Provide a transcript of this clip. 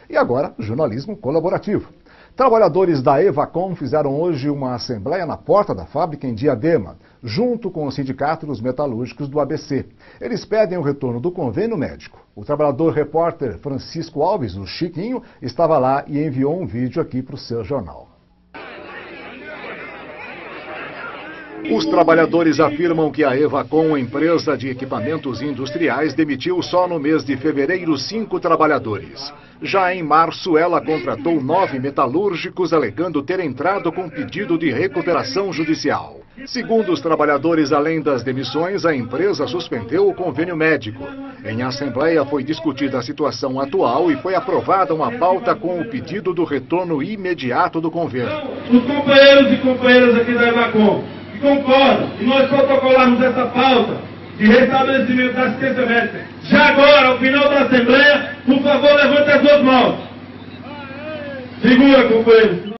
E agora, jornalismo colaborativo. Trabalhadores da Evacom fizeram hoje uma assembleia na porta da fábrica em Diadema, junto com o Sindicato dos Metalúrgicos do ABC. Eles pedem o retorno do convênio médico. O trabalhador repórter Francisco Alves, o Chiquinho, estava lá e enviou um vídeo aqui para o seu jornal. Os trabalhadores afirmam que a Evacom, empresa de equipamentos industriais, demitiu só no mês de fevereiro 5 trabalhadores. Já em março, ela contratou 9 metalúrgicos, alegando ter entrado com pedido de recuperação judicial. Segundo os trabalhadores, além das demissões, a empresa suspendeu o convênio médico. Em assembleia foi discutida a situação atual e foi aprovada uma pauta com o pedido do retorno imediato do convênio. Os companheiros e companheiras aqui da Evacom concordam e nós protocolamos essa pauta de restabelecimento da assistência médica. Já agora, ao final da Assembleia, por favor, levante as duas mãos. Segura, companheiros.